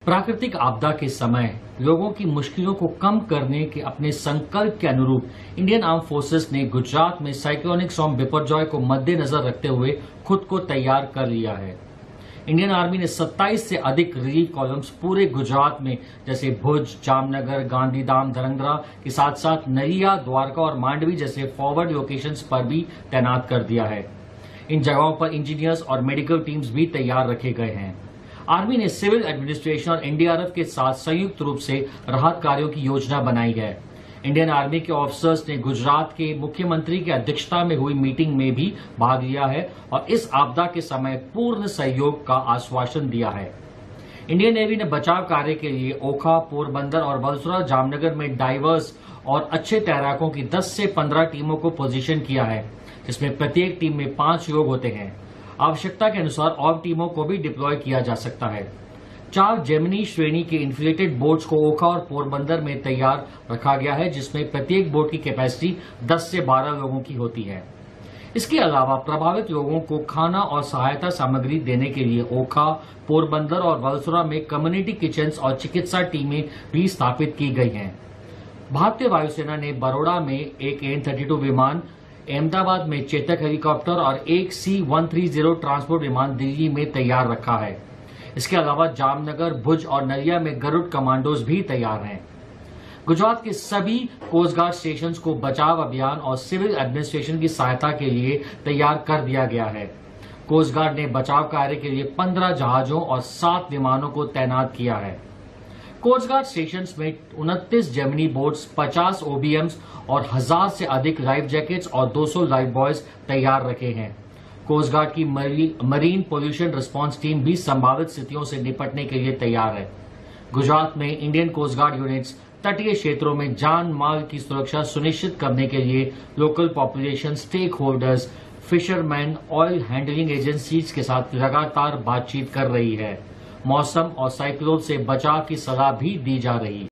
प्राकृतिक आपदा के समय लोगों की मुश्किलों को कम करने के अपने संकल्प के अनुरूप इंडियन आर्म फोर्सेस ने गुजरात में साइक्लोनिक स्टॉर्म बिपरजॉय को मद्देनजर रखते हुए खुद को तैयार कर लिया है। इंडियन आर्मी ने 27 से अधिक रिलीफ कॉलम्स पूरे गुजरात में जैसे भुज, जामनगर, गांधीधाम, धरंगरा के साथ साथ नलिया, द्वारका और मांडवी जैसे फॉरवर्ड लोकेशंस पर भी तैनात कर दिया है। इन जगहों पर इंजीनियर्स और मेडिकल टीम्स भी तैयार रखे गए हैं। आर्मी ने सिविल एडमिनिस्ट्रेशन और एनडीआरएफ के साथ संयुक्त रूप से राहत कार्यों की योजना बनाई है। इंडियन आर्मी के ऑफिसर्स ने गुजरात के मुख्यमंत्री की अध्यक्षता में हुई मीटिंग में भी भाग लिया है और इस आपदा के समय पूर्ण सहयोग का आश्वासन दिया है। इंडियन नेवी ने बचाव कार्य के लिए ओखा, पोरबंदर और वलसुरा, जामनगर में डाइवर्स और अच्छे तैराकों की 10 से 15 टीमों को पोजीशन किया है, जिसमें प्रत्येक टीम में 5 लोग होते हैं। आवश्यकता के अनुसार और टीमों को भी डिप्लॉय किया जा सकता है। 4 जेमिनी श्रेणी के इन्फ्लेटेड बोट्स को ओखा और पोरबंदर में तैयार रखा गया है, जिसमें प्रत्येक बोट की कैपेसिटी 10 से 12 लोगों की होती है। इसके अलावा प्रभावित लोगों को खाना और सहायता सामग्री देने के लिए ओखा, पोरबंदर और वलसुरा में कम्युनिटी किचन्स और चिकित्सा टीमें भी स्थापित की गई हैं। भारतीय वायुसेना ने बड़ौदा में एक AN-32 विमान, अहमदाबाद में चेतक हेलीकॉप्टर और एक C-130 ट्रांसपोर्ट विमान दिल्ली में तैयार रखा है। इसके अलावा जामनगर, भुज और नलिया में गरुड़ कमांडोज भी तैयार हैं। गुजरात के सभी कोस्ट गार्ड स्टेशंस को बचाव अभियान और सिविल एडमिनिस्ट्रेशन की सहायता के लिए तैयार कर दिया गया है। कोस्ट गार्ड ने बचाव कार्य के लिए 15 जहाजों और 7 विमानों को तैनात किया है। कोस्ट गार्ड स्टेशंस में 29 जेमिनी बोट्स, 50 OBMs और 1000 से अधिक लाइफ जैकेट्स और 200 लाइफ बॉयज तैयार रखे हैं। कोस्ट गार्ड की मरीन पोल्यूशन रिस्पांस टीम भी संभावित स्थितियों से निपटने के लिए तैयार है। गुजरात में इंडियन कोस्ट गार्ड यूनिट्स तटीय क्षेत्रों में जान माल की सुरक्षा सुनिश्चित करने के लिए local population, stakeholders, fisherman, oil handling agencies के साथ लगातार बातचीत कर रही है। मौसम और साइक्लोन से बचाव की सलाह भी दी जा रही है।